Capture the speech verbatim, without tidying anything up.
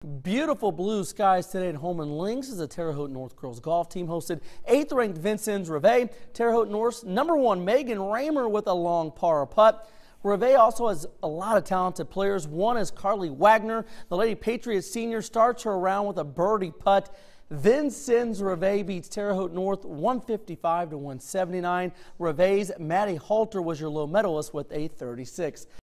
Beautiful blue skies today at Hulman Links as the Terre Haute North girls golf team hosted eighth ranked Vincennes Rivet. Terre Haute North's number one Megan Raymer with a long par putt. Rivet also has a lot of talented players. One is Carly Wagner. The Lady Patriots senior starts her round with a birdie putt. Vincennes Rivet beats Terre Haute North one fifty-five to one seventy-nine. Rivet's Maddy Halter was your low medalist with a thirty-six.